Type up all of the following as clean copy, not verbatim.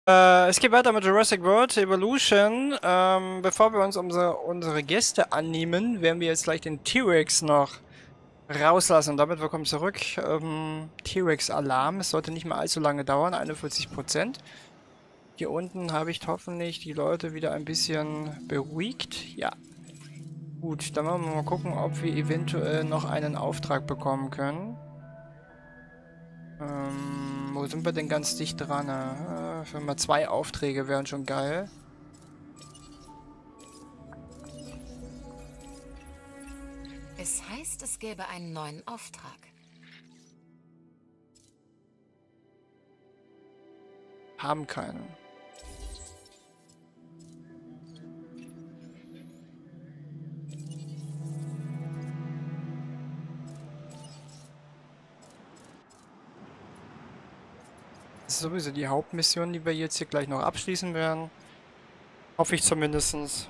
Es geht weiter mit Jurassic World Evolution. Bevor wir uns unsere Gäste annehmen, werden wir jetzt gleich den T-Rex noch rauslassen. Und damit willkommen zurück. T-Rex-Alarm. Es sollte nicht mehr allzu lange dauern, 41%. Hier unten habe ich hoffentlich die Leute wieder ein bisschen beruhigt. Ja. Gut, dann wollen wir mal gucken, ob wir eventuell noch einen Auftrag bekommen können. Wo sind wir denn ganz dicht dran? Für mal 2 Aufträge wären schon geil. Es heißt, es gäbe einen neuen Auftrag. Haben keinen. Das ist sowieso die Hauptmission, die wir jetzt hier gleich noch abschließen werden. Hoffe ich zumindest.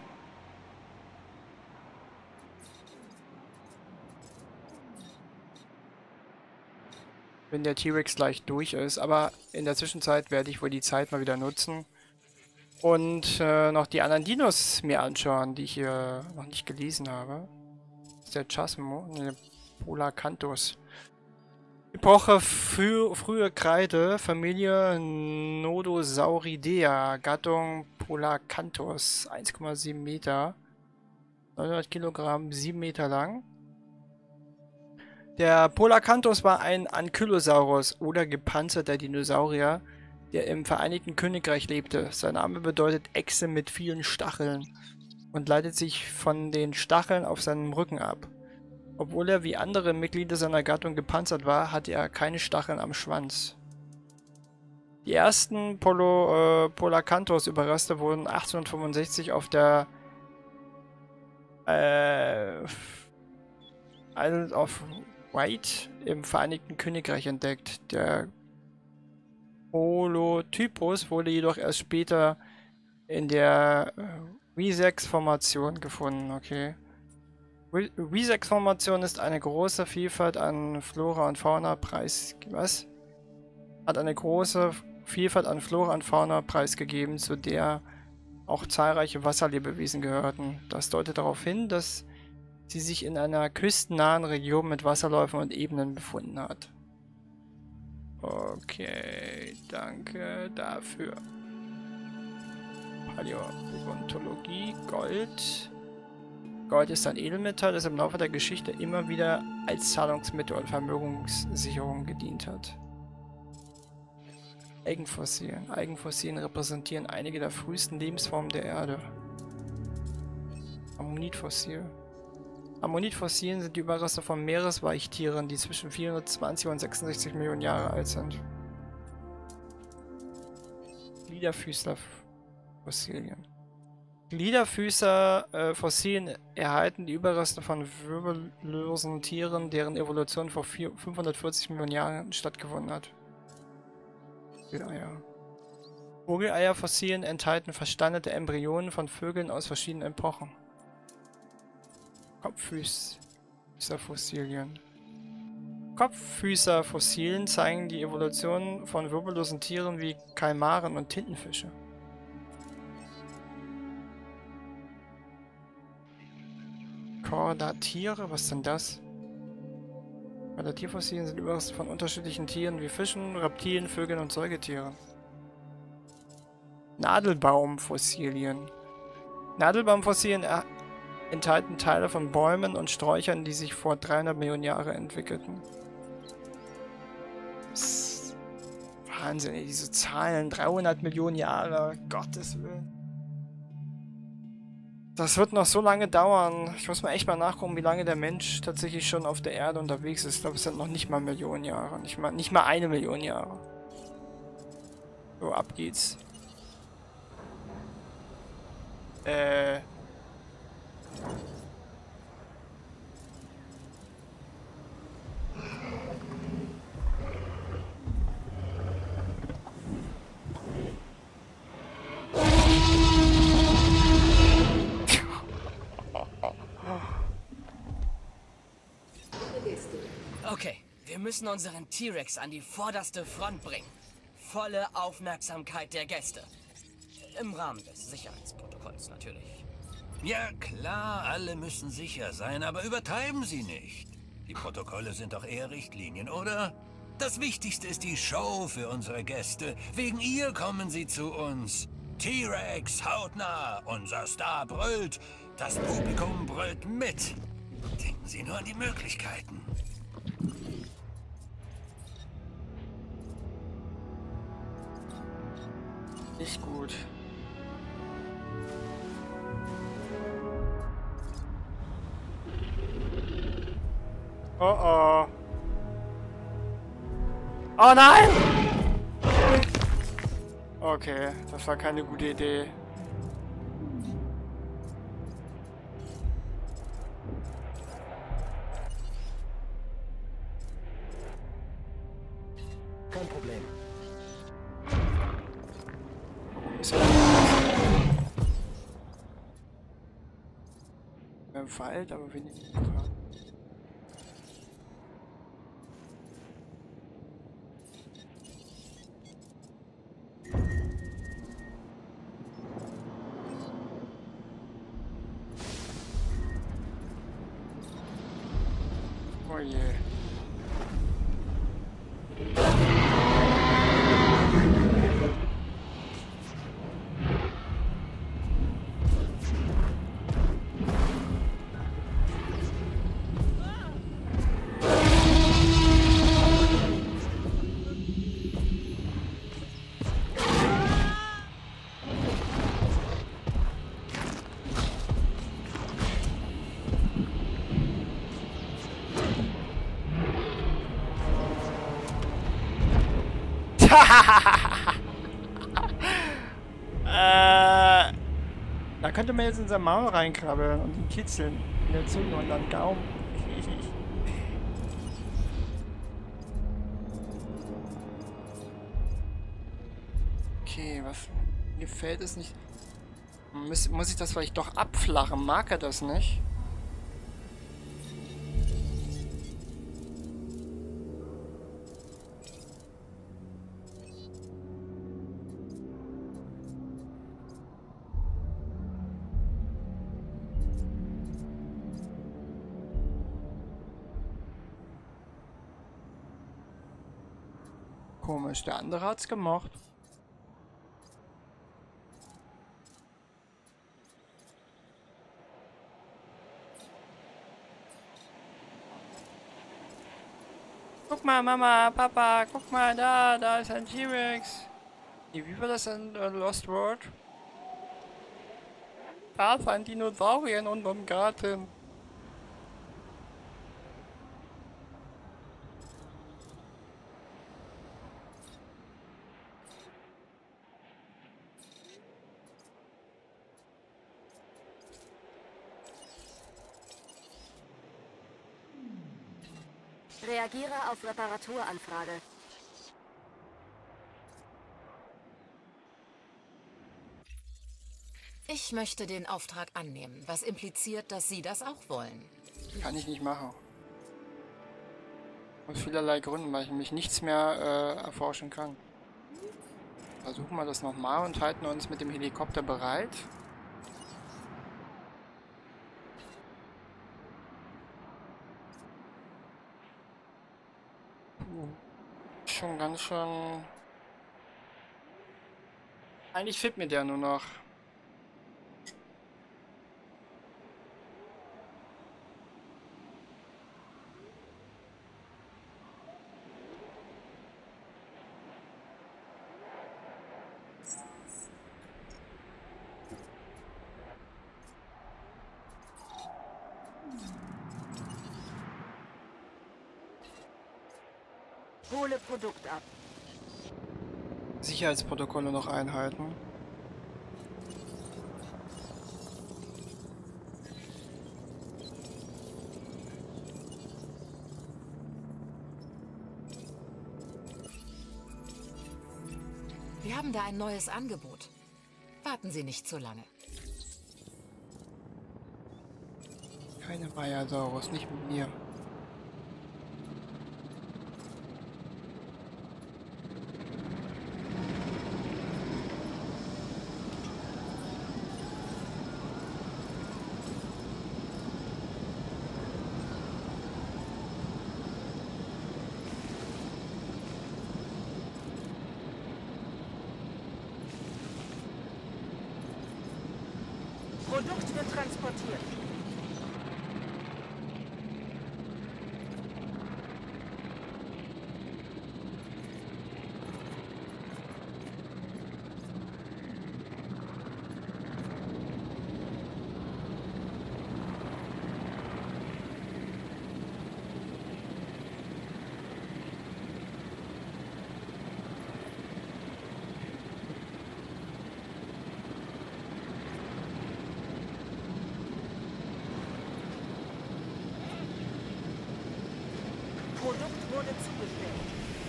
Wenn der T-Rex gleich durch ist. Aber in der Zwischenzeit werde ich wohl die Zeit mal wieder nutzen. Und noch die anderen Dinos mir anschauen, die ich hier noch nicht gelesen habe. Das ist der Chasmo, ne, Polacanthus. Epoche frühe Kreide, Familie Nodosauridae, Gattung Polacanthus, 1,7 Meter, 900 Kilogramm, 7 Meter lang. Der Polacanthus war ein Ankylosaurus oder gepanzerter Dinosaurier, der im Vereinigten Königreich lebte. Sein Name bedeutet Echse mit vielen Stacheln und leitet sich von den Stacheln auf seinem Rücken ab. Obwohl er wie andere Mitglieder seiner Gattung gepanzert war, hatte er keine Stacheln am Schwanz. Die ersten Polacanthus-Überreste wurden 1865 auf der Isle of Wight im Vereinigten Königreich entdeckt. Der Holotypus wurde jedoch erst später in der Wessex-Formation gefunden. Okay. Wessex-Formation ist eine große Vielfalt an Flora und Fauna Hat eine große Vielfalt an Flora und Fauna preisgegeben, zu der auch zahlreiche Wasserlebewesen gehörten. Das deutet darauf hin, dass sie sich in einer küstennahen Region mit Wasserläufen und Ebenen befunden hat. Okay, danke dafür. Paläontologie, Gold. Gold ist ein Edelmetall, das im Laufe der Geschichte immer wieder als Zahlungsmittel und Vermögenssicherung gedient hat. Eigenfossilien. Eigenfossilien repräsentieren einige der frühesten Lebensformen der Erde. Ammonitfossil. Ammonitfossilien sind die Überreste von Meeresweichtieren, die zwischen 420 und 66 Millionen Jahre alt sind. Gliederfüßer-Fossilien. Gliederfüßer-Fossilien erhalten die Überreste von wirbellosen Tieren, deren Evolution vor 540 Millionen Jahren stattgefunden hat. Vogeleier. Vogeleier-Fossilien enthalten versteinerte Embryonen von Vögeln aus verschiedenen Epochen. Kopffüßer-Fossilien. Kopffüßer-Fossilien zeigen die Evolution von wirbellosen Tieren wie Kalmaren und Tintenfische. Chordatiere, was ist denn das? Chordatierfossilien sind Überreste von unterschiedlichen Tieren wie Fischen, Reptilien, Vögeln und Säugetieren. Nadelbaumfossilien. Nadelbaumfossilien enthalten Teile von Bäumen und Sträuchern, die sich vor 300 Millionen Jahren entwickelten. Das ist Wahnsinn, ey, diese Zahlen, 300 Millionen Jahre, Gottes Willen. Das wird noch so lange dauern. Ich muss mal echt mal nachgucken, wie lange der Mensch tatsächlich schon auf der Erde unterwegs ist. Ich glaube, es sind noch nicht mal Millionen Jahre. Nicht mal 1 Million Jahre. So, ab geht's. Okay, wir müssen unseren T-Rex an die vorderste Front bringen. volle Aufmerksamkeit der Gäste. Im Rahmen des Sicherheitsprotokolls natürlich. Ja klar, alle müssen sicher sein, aber übertreiben Sie nicht. Die Protokolle sind doch eher Richtlinien, oder? Das Wichtigste ist die Show für unsere Gäste. Wegen ihr kommen sie zu uns. T-Rex, hautnah, unser Star brüllt. Das Publikum brüllt mit. Denken Sie nur an die Möglichkeiten. Nicht gut. Oh oh. Oh nein! Okay, das war keine gute Idee. Kein Problem. Ist ja im Wald, aber wenig. Oh je. Da könnte man jetzt in sein Maul reinkrabbeln und ihn kitzeln. In der Zunge und dann Gaumen. Okay, was mir gefällt es nicht. Muss ich das vielleicht doch abflachen? Mag er das nicht? Komisch, der andere hat's gemocht. Guck mal, Mama, Papa, guck mal, da ist ein T-Rex. Wie war das in Lost World? Da ist ein Dinosaurier in unserem Garten. Reagiere auf Reparaturanfrage. Ich möchte den Auftrag annehmen, was impliziert, dass Sie das auch wollen. Kann ich nicht machen. Aus vielerlei Gründen, weil ich nämlich nichts mehr erforschen kann. Versuchen wir das nochmal und halten uns mit dem Helikopter bereit. Schon ganz schön... Eigentlich fehlt mir der nur noch. Hole Produkt ab. Sicherheitsprotokolle noch einhalten. Wir haben da ein neues Angebot. Warten Sie nicht zu lange. Keine Bajasaurus, nicht mit mir. transportiert. Produkt wurde zugestellt.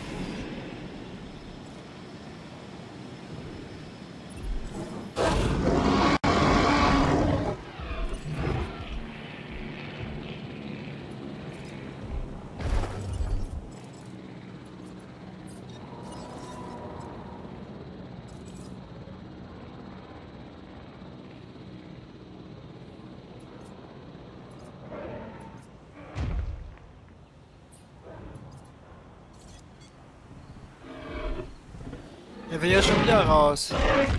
Er will ja schon wieder raus.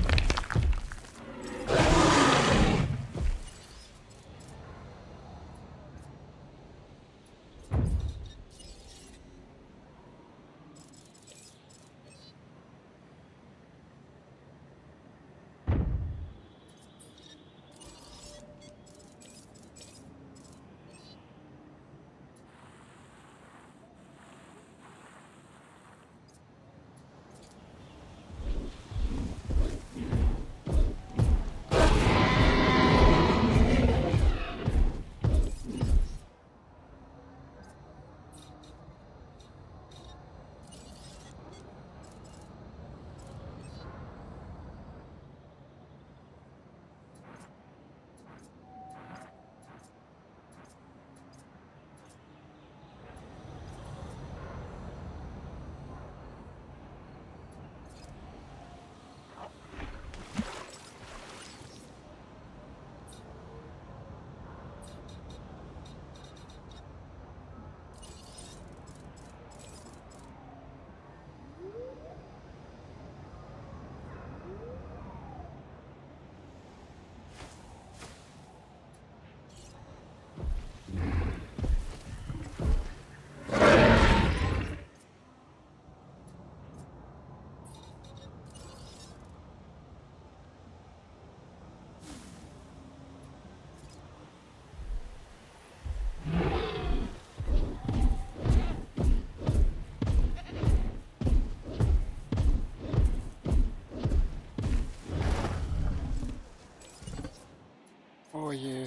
Oh je.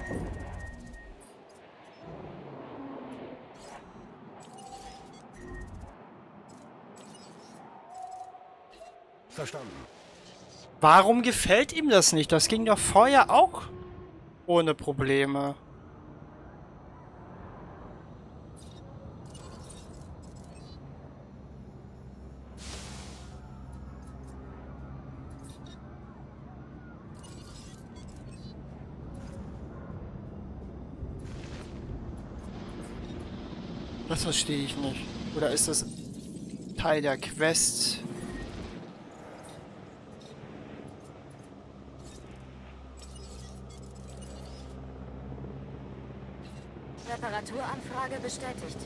Verstanden. Warum gefällt ihm das nicht? Das ging doch vorher auch ohne Probleme. Das verstehe ich nicht. Oder ist das Teil der Quest? Reparaturanfrage bestätigt.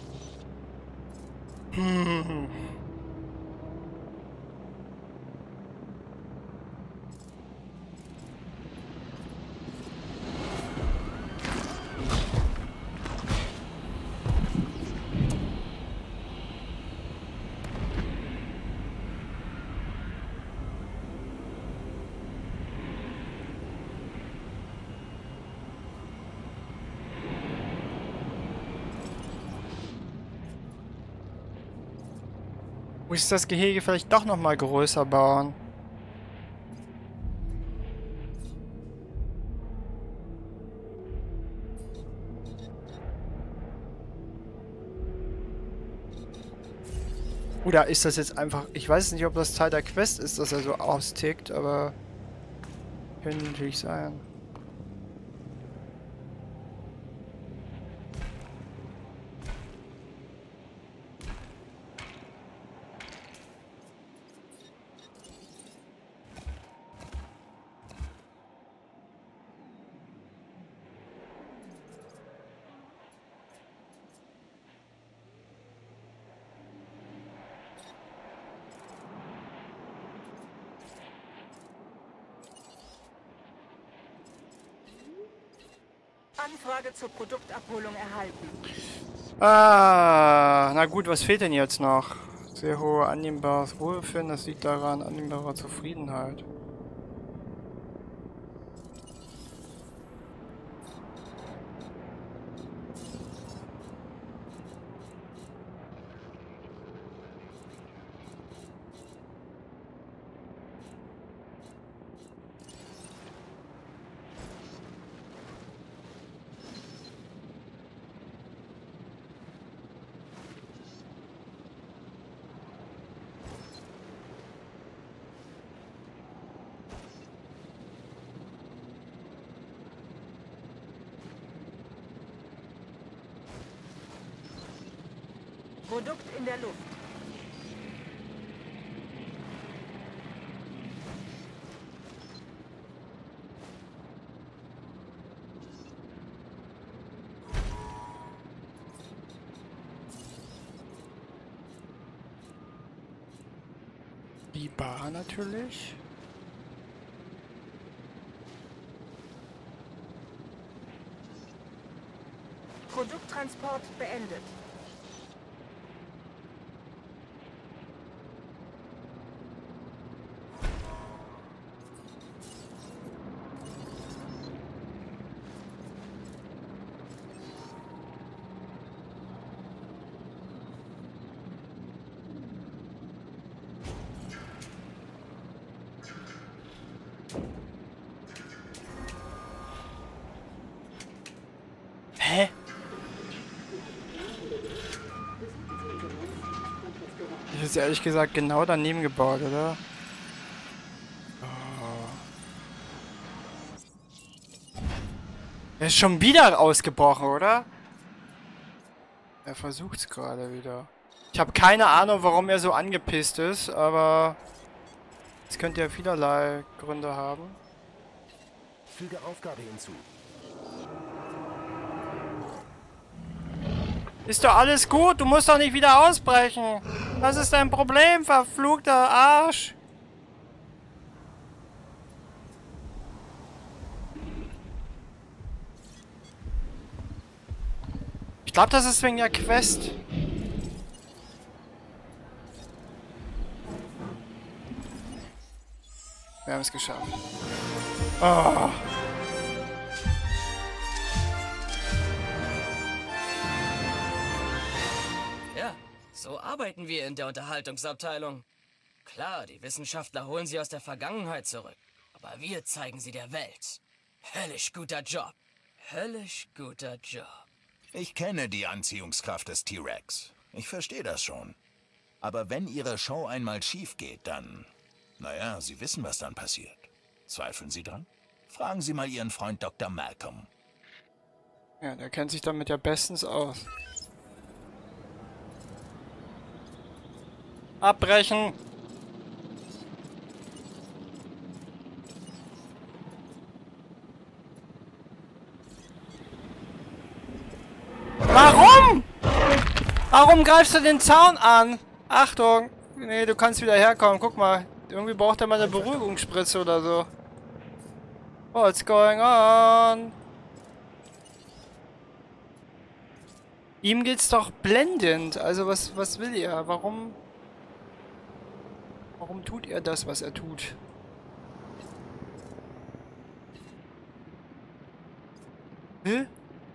Muss ich das Gehege vielleicht doch noch mal größer bauen? Oder ist das jetzt einfach... Ich weiß nicht, ob das Teil der Quest ist, dass er so austickt, aber... Könnte natürlich sein. Anfrage zur Produktabholung erhalten. Ah, na gut, was fehlt denn jetzt noch? Sehr hohe annehmbares Wohlbefinden, das liegt daran, annehmbare Zufriedenheit. Produkt in der Luft. Die Bar natürlich. Produkttransport beendet. Hä? Das ist ehrlich gesagt genau daneben gebaut, oder? Oh. Er ist schon wieder ausgebrochen, oder? Er versucht's gerade wieder. Ich habe keine Ahnung, warum er so angepisst ist, aber es könnte ja vielerlei Gründe haben. Füge Aufgabe hinzu. Ist doch alles gut, du musst doch nicht wieder ausbrechen. Was ist dein Problem, verfluchter Arsch? Ich glaube, das ist wegen der Quest. Wir haben es geschafft. Oh. Ja, so arbeiten wir in der Unterhaltungsabteilung. Klar, die Wissenschaftler holen sie aus der Vergangenheit zurück. Aber wir zeigen sie der Welt. Höllisch guter Job. Höllisch guter Job. Ich kenne die Anziehungskraft des T-Rex. Ich verstehe das schon. Aber wenn Ihre Show einmal schief geht, dann... Naja, Sie wissen, was dann passiert. Zweifeln Sie dran? Fragen Sie mal Ihren Freund Dr. Malcolm. Ja, der kennt sich damit ja bestens aus. Abbrechen! Warum? Warum greifst du den Zaun an? Achtung! Nee, du kannst wieder herkommen. Guck mal. Irgendwie braucht er mal eine Beruhigungsspritze oder so. What's going on? Ihm geht's doch blendend. Also was will er? Warum tut er das, was er tut? Hä?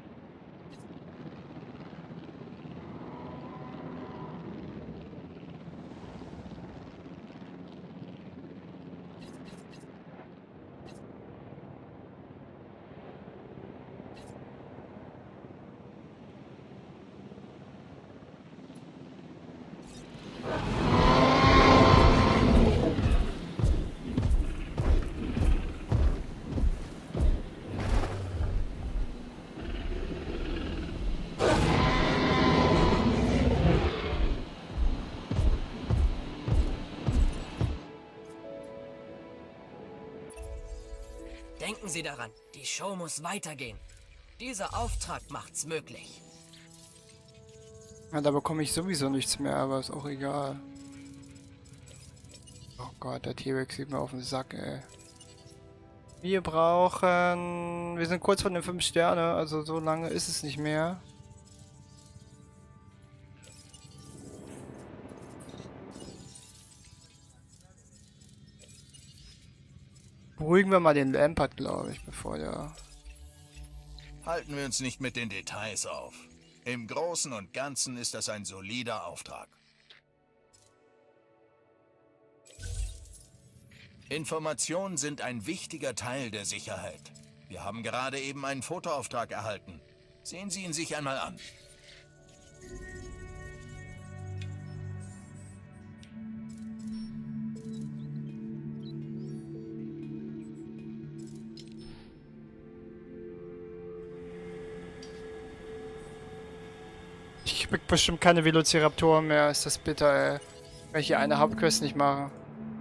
Denken Sie daran, die Show muss weitergehen. Dieser Auftrag macht's möglich. Ja, da bekomme ich sowieso nichts mehr, aber ist auch egal. Oh Gott, der T-Rex geht mir auf den Sack, ey. Wir brauchen... Wir sind kurz vor den 5 Sterne, also so lange ist es nicht mehr. Beruhigen wir mal den Lampard, glaube ich, bevor der... Halten wir uns nicht mit den Details auf. Im Großen und Ganzen ist das ein solider Auftrag. Informationen sind ein wichtiger Teil der Sicherheit. Wir haben gerade eben einen Fotoauftrag erhalten. Sehen Sie ihn sich einmal an. Ich krieg bestimmt keine Velociraptoren mehr, ist das bitter, ey. Wenn ich hier eine Hauptquest nicht mache.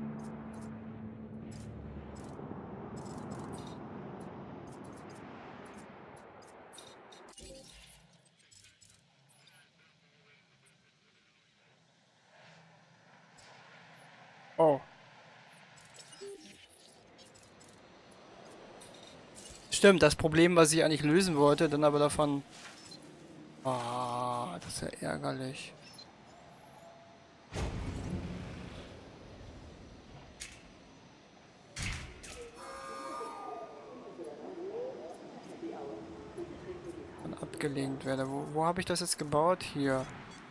Oh. Stimmt, das Problem, was ich eigentlich lösen wollte, dann aber davon... Ah, das ist ja ärgerlich. Und abgelehnt werde. Wo habe ich das jetzt gebaut? Hier.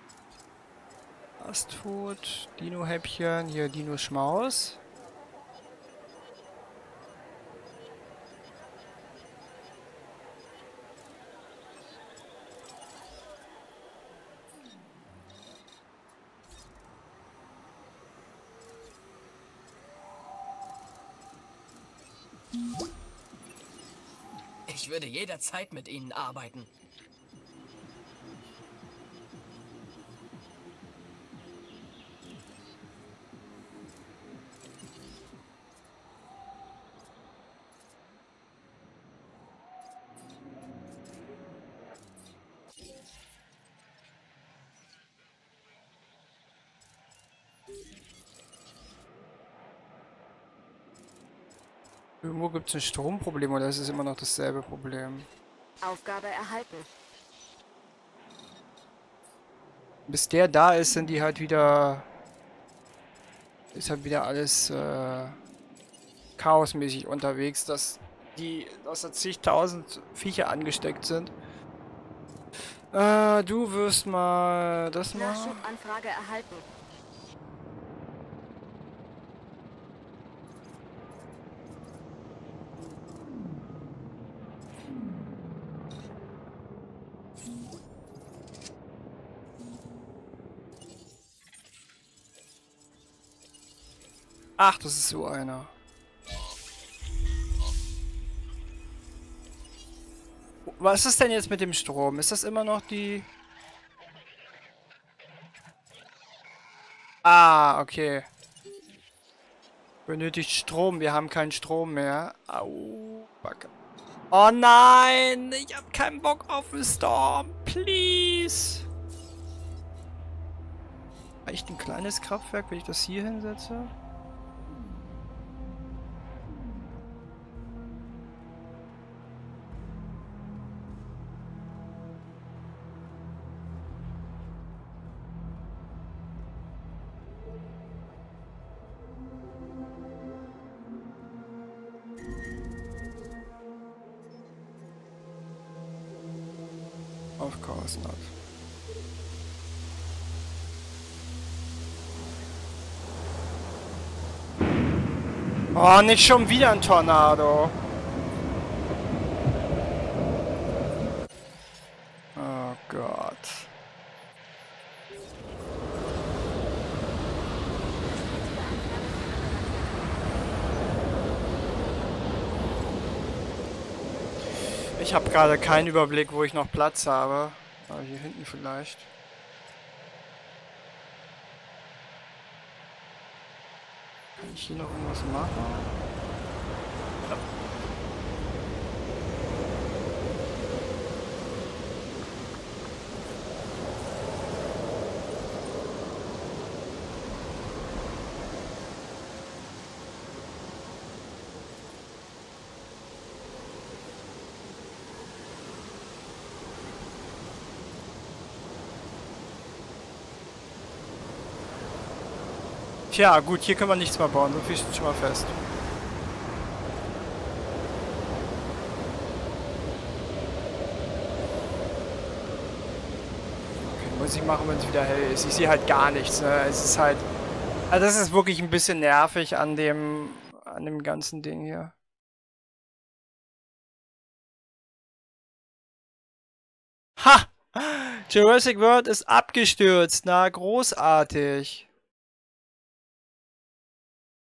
Fastfood, Dino-Häppchen, hier Dino-Schmaus. Ich würde jederzeit mit Ihnen arbeiten. Irgendwo gibt es ein Stromproblem oder ist es immer noch dasselbe Problem? Aufgabe erhalten. Bis der da ist, sind die halt wieder... Ist halt wieder alles chaosmäßig unterwegs, dass da zigtausend Viecher angesteckt sind. Du wirst mal das machen. Nachschubanfrage erhalten. Ach, das ist so einer. Was ist denn jetzt mit dem Strom? Ist das immer noch die... Ah, okay. Benötigt Strom. Wir haben keinen Strom mehr. Au, Backe. Oh nein! Ich hab keinen Bock auf den Storm. Please! Reicht ein kleines Kraftwerk, wenn ich das hier hinsetze? Of course not. Oh, nicht schon wieder ein Tornado. Oh Gott. Ich habe gerade keinen Überblick, wo ich noch Platz habe. Aber hier hinten vielleicht. Kann ich hier noch irgendwas machen? Tja, gut, hier können wir nichts mehr bauen. So viel steht schon mal fest. Okay, muss ich machen, wenn es wieder hell ist. Ich sehe halt gar nichts, ne? Es ist halt... Also das ist wirklich ein bisschen nervig an dem ganzen Ding hier. Ha! Jurassic World ist abgestürzt. Na, großartig.